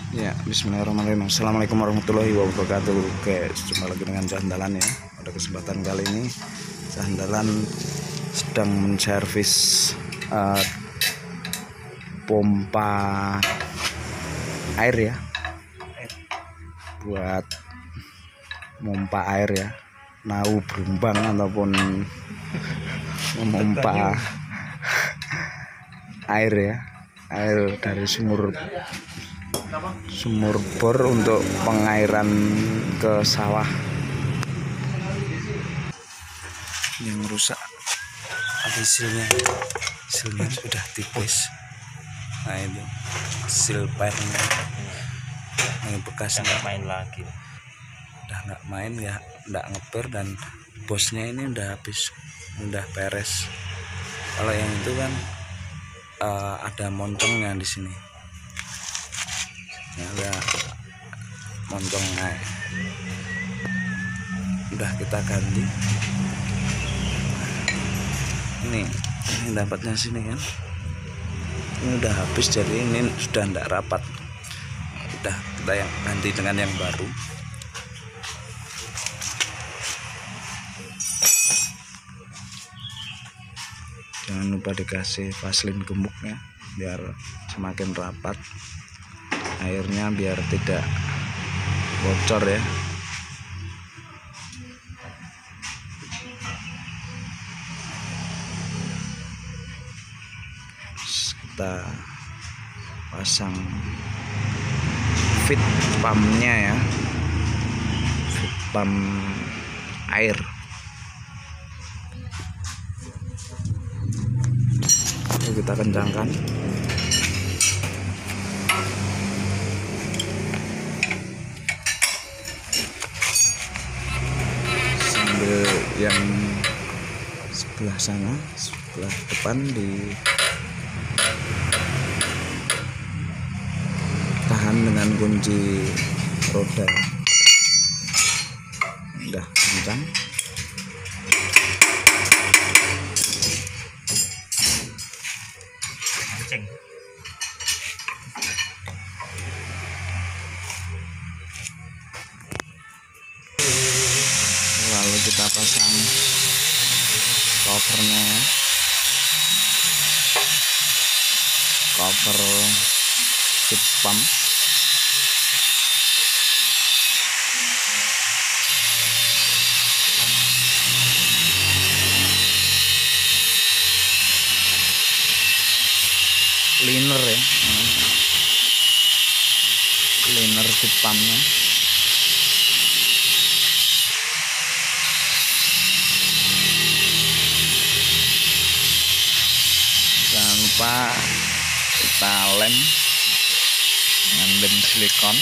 Ya, bismillahirrahmanirrahim. Assalamualaikum warahmatullahi wabarakatuh. Oke, jumpa lagi dengan Cahandalan ya. Pada kesempatan kali ini Cahandalan sedang menservis pompa air ya, buat pompa air ya, nau berumbang ataupun memompa air ya, air dari sumur bor untuk pengairan ke sawah. Yang rusak ada silnya sudah tipis. Nah itu sil pernya ini bekas nggak main lagi, udah nggak main ya, nggak ngeper, dan bosnya ini udah habis, udah beres. Kalau yang itu kan ada montongnya di sini ya, ada montongnya, udah kita ganti. Ini dapatnya sini kan, ini udah habis, jadi ini sudah tidak rapat, udah kita yang ganti dengan yang baru. Jangan lupa dikasih vaselin gemuknya biar semakin rapat airnya, biar tidak bocor ya. Kita pasang feed pumpnya ya, feed pump air. Lalu kita kencangkan. Sambil yang sebelah sana, sebelah depan ditahan dengan kunci roda. Udah kencang. mancing. Lalu kita pasang covernya ya, cover feed pump. Cleaner ya, cleaner feed pumpnya. Jangan lupa kita lem dengan lem silikon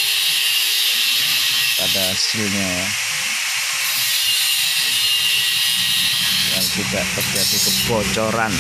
pada silnya ya, dan tidak terjadi kebocoran.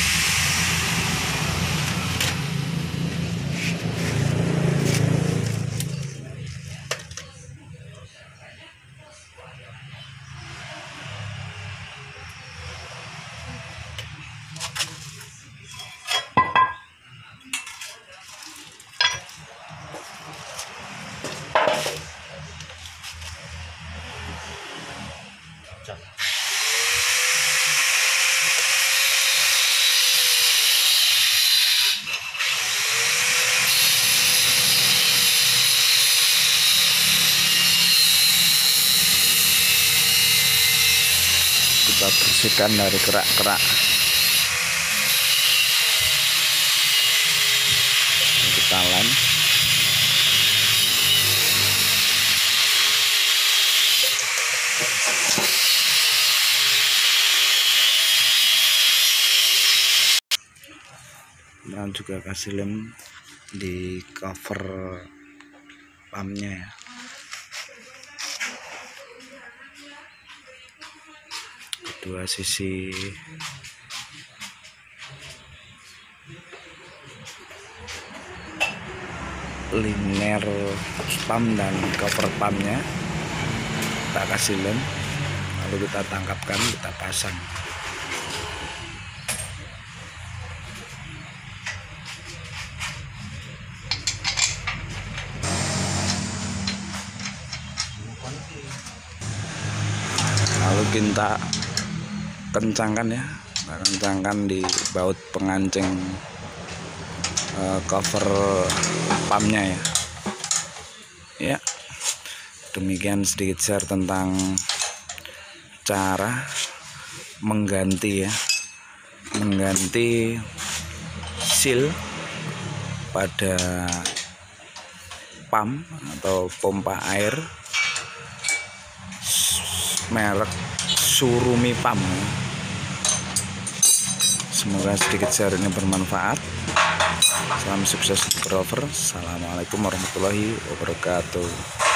Kita bersihkan dari kerak-kerak. Kita lem. Dan juga kasih lem di cover pumpnya ya. Kedua sisi liner pump dan cover pumpnya kita kasih lem, lalu kita tangkapkan, kita pasang. mungkin tak kencangkan ya, tak kencangkan di baut pengancing cover pumpnya ya. Ya, demikian sedikit share tentang cara mengganti seal pada pump atau pompa air merek Surumi Pump. Semoga sedikit share ini bermanfaat. Salam sukses untuk rover. Assalamualaikum warahmatullahi wabarakatuh.